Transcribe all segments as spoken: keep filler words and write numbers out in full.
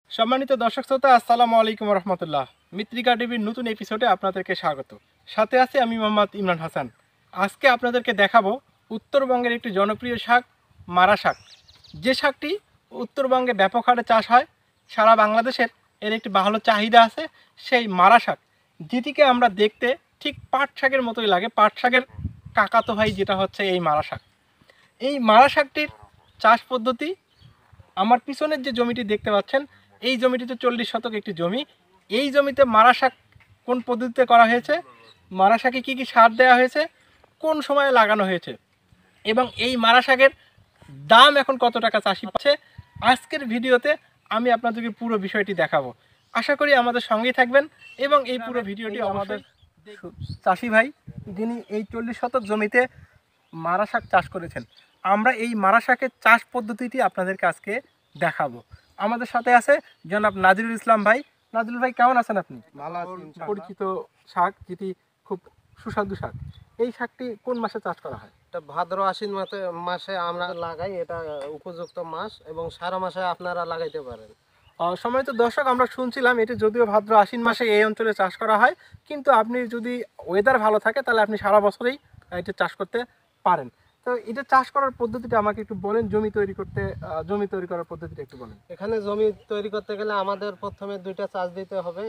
সম্মানিত দর্শক শ্রোতা, আসসালামু আলাইকুম রহমতুল্লাহ। মিত্রিকা টিভির নতুন এপিসোডে আপনাদেরকে স্বাগত। সাথে আছি আমি মোহাম্মদ ইমরান হাসান। আজকে আপনাদেরকে দেখাবো উত্তরবঙ্গের একটি জনপ্রিয় শাক, মারা শাক। যে শাকটি উত্তরবঙ্গে ব্যাপক হারে চাষ হয়, সারা বাংলাদেশের এর একটি ভালো চাহিদা আছে। সেই মারা শাক, যেটিকে আমরা দেখতে ঠিক পাট শাকের মতোই লাগে, পাট শাকের কাকাতো ভাই যেটা হচ্ছে এই মারা শাক। এই মারা শাকটির চাষ পদ্ধতি, আমার পিছনের যে জমিটি দেখতে পাচ্ছেন, এই জমিটিতে চল্লিশ শতক একটি জমি। এই জমিতে মারা শাক কোন পদ্ধতিতে করা হয়েছে, মারা শাকে কী কী সার দেওয়া হয়েছে, কোন সময়ে লাগানো হয়েছে এবং এই মারা শাকের দাম এখন কত টাকা চাষি পাচ্ছে, আজকের ভিডিওতে আমি আপনাদেরকে পুরো বিষয়টি দেখাবো। আশা করি আমাদের সঙ্গেই থাকবেন এবং এই পুরো ভিডিওটি আমাদের চাষি ভাই, যিনি এই চল্লিশ শতক জমিতে মারা শাক চাষ করেছেন, আমরা এই মারা শাকের চাষ পদ্ধতিটি আপনাদেরকে আজকে দেখাবো। আমাদের সাথে আছে জনাব নাজিরুল ইসলাম ভাই। নাজিরুল ভাই, কেমন আছেন আপনি? ভালো আছি। পরিচিত শাক, যেটি খুব সুস্বাদু শাক, এই শাকটি কোন মাসে চাষ করা হয়? এটা ভাদ্র আশ্বিন মাসে মাসে আমরা লাগাই, এটা উপযুক্ত মাস, এবং সারা মাসে আপনারা লাগাইতে পারেন। সম্মানিত দর্শক, আমরা শুনছিলাম এটি যদিও ভাদ্র আশ্বিন মাসে এই অঞ্চলে চাষ করা হয়, কিন্তু আপনি যদি ওয়েদার ভালো থাকে তাহলে আপনি সারা বছরেই এটা চাষ করতে পারেন। তো এটা চাষ করার পদ্ধতিটা আমাকে একটু বলেন। জমি তৈরি করতে জমি তৈরি করার পদ্ধতিটা একটু বলেন। এখানে জমি তৈরি করতে গেলে আমাদের প্রথমে দুইটা চাষ দিতে হবে।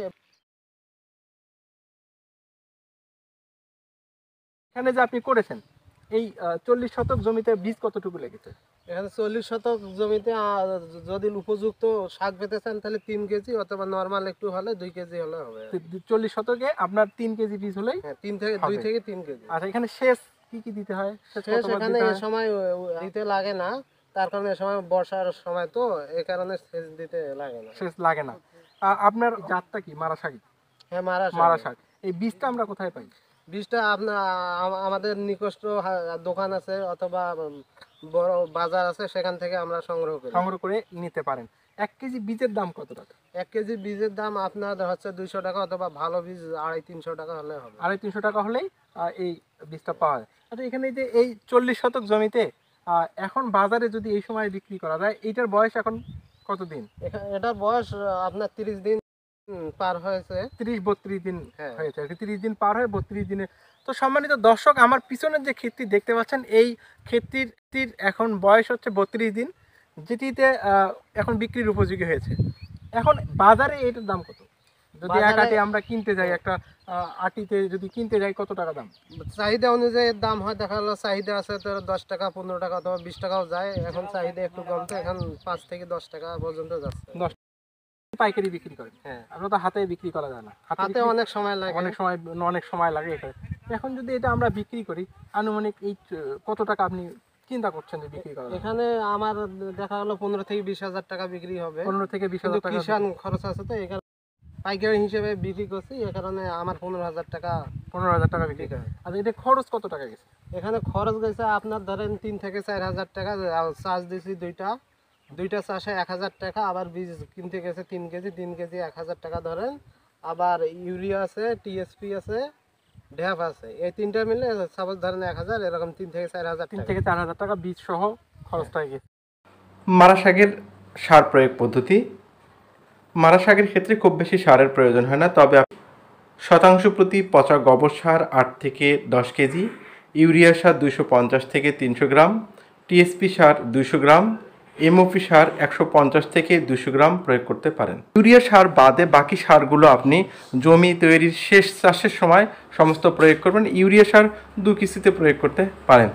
এখানে যে আপনি করেছেন এই চল্লিশ শতক জমিতে বীজ কতটুকু লেগেছে? এখানে চল্লিশ শতক জমিতে আহ, যদি উপযুক্ত শাক পেতে চান তাহলে তিন কেজি, অথবা নর্মাল একটু হলে দুই কেজি হলে হবে। চল্লিশ শতকে আপনার তিন কেজি বীজ হলেই? হ্যাঁ, তিন থেকে দুই থেকে তিন কেজি। আচ্ছা, এখানে সেচ কি কি দিতে হয়? সেচ এখানে এ সময় দিতে লাগে না, তার কারণে এ সময় বর্ষার সময়, তো এই কারণে সেচ দিতে লাগে না। সেচ লাগে না। আপনার জাতটা কি? মারা শাক? হ্যাঁ, মারা মারা শাক। এই বীজটা আমরা কোথায় পাই? বীজটা আপনার আমাদের নিকটস্থ দোকান আছে অথবা বড় বাজার আছে, সেখান থেকে আমরা সংগ্রহ করি সংগ্রহ করে নিতে পারেন। এক কেজি বীজের দাম কত টাকা? এক কেজি বীজের দাম আপনার হচ্ছে দুইশো টাকা, অথবা ভালো বীজ আড়াই তিনশো টাকা হলে হবে। আড়াই তিনশো টাকা হলেই এই বীজটা পাওয়া যায়। আচ্ছা, এখানে যে এই চল্লিশ শতক জমিতে এখন বাজারে যদি এই সময় বিক্রি করা যায়, এইটার বয়স এখন কতদিন? এটার বয়স আপনার তিরিশ দিন পার হয়েছে। তিরিশ বত্রিশ দিন হয়েছে আর কি, তিরিশ দিন পার হয়ে বত্রিশ দিনে। তো সম্মানিত দর্শক, আমার পিছনের যে ক্ষেতটি দেখতে পাচ্ছেন, এই ক্ষেতটির এখন বয়স হচ্ছে বত্রিশ দিন, যেটিতে এখন বিক্রির উপযোগী হয়েছে। এখন বাজারে এটার দাম কত? যদি এক আটি আমরা কিনতে যাই, একটা আটিতে যদি কিনতে যাই, কত টাকা দাম? চাহিদা অনুযায়ী দাম হয়। দেখা গেলো চাহিদা আছে তো দশ টাকা, পনেরো টাকা, অথবা বিশ টাকাও যায়। এখন চাহিদা একটু কম, তো এখন পাঁচ থেকে দশ টাকা পর্যন্ত যাচ্ছে। দশ পাইকারি বিক্রি করেন? হ্যাঁ। আমরা তো হাতে বিক্রি করা যায় না, হাতে অনেক সময় লাগে, অনেক সময় অনেক সময় লাগে এখানে। এখন যদি এটা আমরা বিক্রি করি, আনুমানিক এই কত টাকা আপনি চিন্তা করছেন যে বিক্রি করা? এখানে আমার দেখা গেলো পনেরো থেকে বিশ হাজার টাকা বিক্রি হবে। পনেরো থেকে বিশ হাজার টাকা কিষান খরচ আছে, তো এখানে পাইকারি হিসেবে বিক্রি করছি, এ কারণে আমার পনেরো হাজার টাকা পনেরো হাজার টাকা বিক্রি করে। আর এটা খরচ কত টাকা গেছে? এখানে খরচ গেছে আপনার ধরেন তিন থেকে চার হাজার টাকা। চাষ দিয়েছি দুইটা দুইটা চাষে এক হাজার টাকা। আবার বীজ কিনতে গেছে তিন কেজি, তিন কেজি এক হাজার টাকা ধরেন। আবার ইউরিয়া আছে, টিএসপি আছে, ঢ্যাপ আছে, এই তিনটা মিলে সাপোজ ধরেন এক হাজার, এরকম তিন থেকে চার হাজার তিন থেকে চার হাজার টাকা বীজ সহ খরচটা গেছে। মারা শাকের সার প্রয়োগ পদ্ধতি। মারা শাকের ক্ষেত্রে খুব বেশি সারের প্রয়োজন হয় না, তবে শতাংশ প্রতি পচা গোবর সার আট থেকে দশ কেজি, ইউরিয়া সার দুইশো পঞ্চাশ থেকে তিনশো গ্রাম, টিএসপি সার দুইশো গ্রাম, এমওপি সার একশো পঞ্চাশ থেকে দুশো গ্রাম প্রয়োগ করতে পারেন। ইউরিয়া সার বাদে বাকি সারগুলো আপনি জমি তৈরির শেষ চাষের সময় সমস্ত প্রয়োগ করবেন। ইউরিয়া সার দু কিস্তিতে প্রয়োগ করতে পারেন।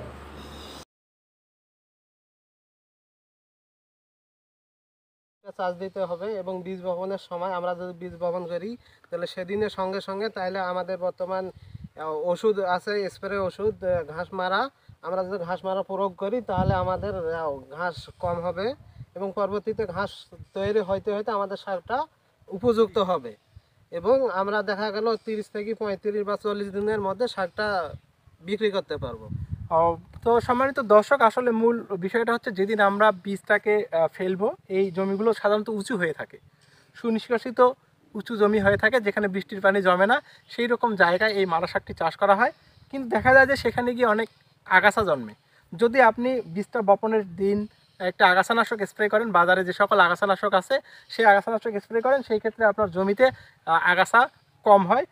চাষ দিতে হবে, এবং বীজ বপনের সময় আমরা যদি বীজ বপন করি তাহলে সেদিনের সঙ্গে সঙ্গে, তাহলে আমাদের বর্তমান ওষুধ আছে, স্প্রে ওষুধ ঘাস মারা, আমরা যদি ঘাস মারা প্রয়োগ করি তাহলে আমাদের ঘাস কম হবে, এবং পরবর্তীতে ঘাস তৈরি হইতে হইতে আমাদের সারটা উপযুক্ত হবে, এবং আমরা দেখা গেল তিরিশ থেকে পঁয়ত্রিশ বা চল্লিশ দিনের মধ্যে সারটা বিক্রি করতে পারবো। তো সম্মানিত দর্শক, আসলে মূল বিষয়টা হচ্ছে, যেদিন আমরা বীজটাকে ফেলবো, এই জমিগুলো সাধারণত উঁচু হয়ে থাকে, সুনিষ্কাশিত উঁচু জমি হয়ে থাকে, যেখানে বৃষ্টির পানি জমে না, সেই রকম জায়গায় এই মারা শাকটি চাষ করা হয়। কিন্তু দেখা যায় যে সেখানে গিয়ে অনেক আগাছা জন্মে। যদি আপনি বীজটা বপনের দিন একটা আগাছানাশক স্প্রে করেন, বাজারে যে সকল আগাছানাশক আছে সেই আগাছানাশক স্প্রে করেন, সেই ক্ষেত্রে আপনার জমিতে আহ, আগাছা কম হয়।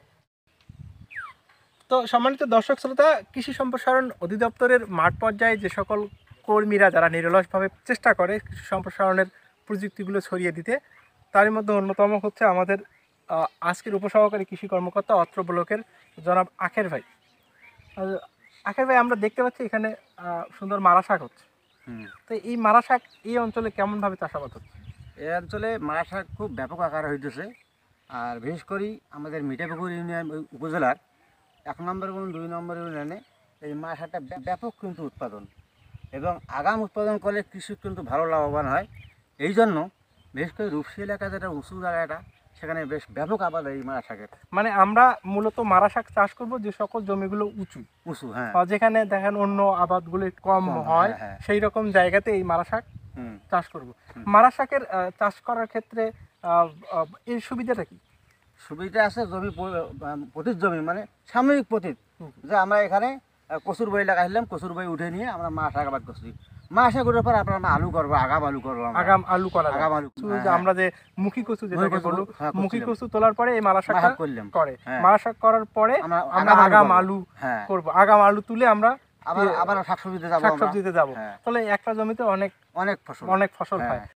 তো সম্মানিত দর্শক শ্রোতা, কৃষি সম্প্রসারণ অধিদপ্তরের মাঠ পর্যায়ে যে সকল কর্মীরা যারা নিরলসভাবে চেষ্টা করে কৃষি সম্প্রসারণের প্রযুক্তিগুলো ছড়িয়ে দিতে, তার মধ্যে অন্যতম হচ্ছে আমাদের আহ, আজকের উপসহকারী কৃষি কর্মকর্তা অত্র ব্লকের জনাব আখের ভাই। আহ, আখের ভাই, আমরা দেখতে পাচ্ছি এখানে আহ, সুন্দর মারা শাক হচ্ছে। হুম। তো এই মারা শাক এই অঞ্চলে কেমনভাবে চাষাবাদ হচ্ছে? এই অঞ্চলে মারা শাক খুব ব্যাপক আকারে হইতেছে। আর বিশেষ করে আমাদের মিঠাপুকুর ইউনিয়ন উপজেলার এক নম্বর এবং দুই নম্বর ইউনিয়নে এই মারা শাকটা ব্য- ব্যাপক কিন্তু উৎপাদন, এবং আগাম উৎপাদন করলে কৃষক কিন্তু ভালো লাভবান হয়। এই জন্য বিশেষ করে রূপসী এলাকা যেটা উঁচু জায়গাটা, সেখানে বেশ ব্যাপক আবাদ এই মারা শাকের। মানে আমরা মূলত মারা শাক চাষ করব যে সকল জমিগুলো উঁচু, উঁচু, হ্যাঁ। আহ, যেখানে দেখেন অন্য আবাদগুলো একটু কম কম, হয়, হ্যাঁ, হ্যাঁ। সেই রকম জায়গাতে এই মারা শাক হুম। চাষ করব। হুম। মারা শাকের আহ, চাষ করার ক্ষেত্রে আহ, আহ, এর সুবিধাটা কি? সুবিধা আছে জমি প- আহ, পতিত জমি, মানে সাময়িক পতিত। হুম। যে আমরা এখানে আহ, কচুর বই লাগাইলাম, কচুর বই উঠে নিয়ে আমরা মাছ শাক আবাদ করছি। মাছ শাক উঠার পর আপনার আমরা আলু করবো, আগাম আলু করবো আমরা। আগাম আলু করা যায়। আগাম আলু, কচু, হ্যাঁ, যে হ্যাঁ। আমরা যে মুখী কচু যেটাকে মুখী কচু, বলবো, হ্যাঁ, মুখী করছিলাম। কচু তোলার পরে এই মারা মারা শাকটা শাক করলাম। করে, হ্যাঁ। মারা শাক করার পরে আমরা আমরা আগাম আগাম করবো। আলু হ্যাঁ। করব, আগাম আলু তুলে আমরা আবার এ, আবার শাকসবজিতে যাবো আমরা। শাকসবজিতে যাব। হ্যাঁ। তাহলে একটা জমিতে অনেক অনেক ফসল। অনেক ফসল হ্যাঁ। হয়।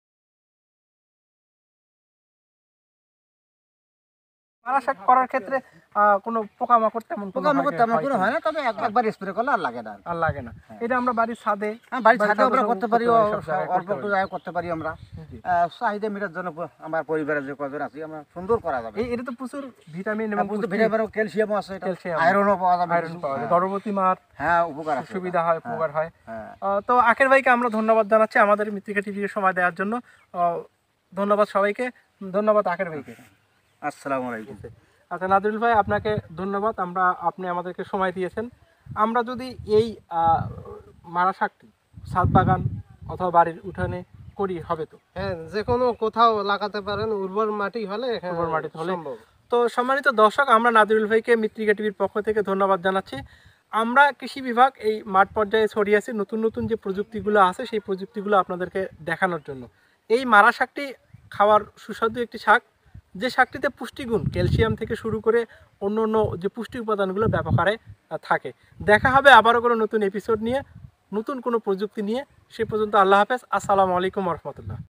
মারা শাক করার ক্ষেত্রে আহ, কোনো পোকামাকড় তেমন কোনো পোকামাকড় হয়- তেমন হয় কোনো কিনা? হয় না, তবে এক- একবার স্প্রে করলে আর লাগে না। আর লাগে না। হ্যাঁ। এটা আমরা বাড়ির ছাদে, হ্যাঁ, বাড়ির বাড়ির ছাদে আমরা ছাদে করতে সব পারি, করতে পারি, ও- সব জায়গায় অল্প করতে একটু পারি। জায়গায় করতে পারি আমরা। জি। আহ, চাহিদা মেটার জন্য প- আমার পরিবারের যে কজন আছি আমরা সুন্দর করা যাবে। এই এটা তো প্রচুর ভিটামিন এবং পুষ্টি- ভিটামিন ক্যালসিয়ামও আছে, এটা ক্যালসিয়াম, আয়রনও পাওয়া যাবে আয়রন কিছু। পাওয়া যায়, হ্যাঁ। গর্ভবতী মার হ্যাঁ, উপকার আছে। সুবিধা হয়, হ্যাঁ, উপকার হয়। হ্যাঁ। আহ, তো আখের ভাইকে আমরা ধন্যবাদ জানাচ্ছি আমাদের মৃত্তিকা টিভিকে সময় দেওয়ার জন্য। আহ, ধন্যবাদ সবাইকে, ধন্যবাদ আখের ভাইকে। আসসালামু আলাইকুম। আচ্ছা নাজরুল ভাই, আপনাকে ধন্যবাদ, আমরা আপনি আমাদেরকে সময় দিয়েছেন। আমরা যদি এই আহ, মারা শাকটি ছাদ বাগান অথবা বাড়ির উঠানে করি হবে তো? হ্যাঁ, যে কোনো কোথাও লাগাতে পারেন, উর্বর মাটি হলে এখানে উর্বর মাটিতে হলে সম্ভব। তো সম্মানিত দর্শক, আমরা নাজরুল ভাইকে মৃত্তিকা টিভির পক্ষ থেকে ধন্যবাদ জানাচ্ছি। আমরা কৃষি বিভাগ এই মাঠ পর্যায়ে ছড়িয়েছি নতুন নতুন যে প্রযুক্তিগুলো আছে সেই প্রযুক্তিগুলো আপনাদেরকে দেখানোর জন্য। এই মারা শাকটি খাওয়ার সুস্বাদু একটি শাক, যে শাকটিতে পুষ্টিগুণ ক্যালসিয়াম থেকে শুরু করে অন্য অন্য যে পুষ্টি উপাদানগুলো ব্যাপক হারে আহ, থাকে। দেখা হবে আবারও কোনো নতুন এপিসোড নিয়ে, নতুন কোনো প্রযুক্তি নিয়ে। সে পর্যন্ত আল্লাহ হাফেজ, আসসালামু আলাইকুম রহমতুল্লাহ।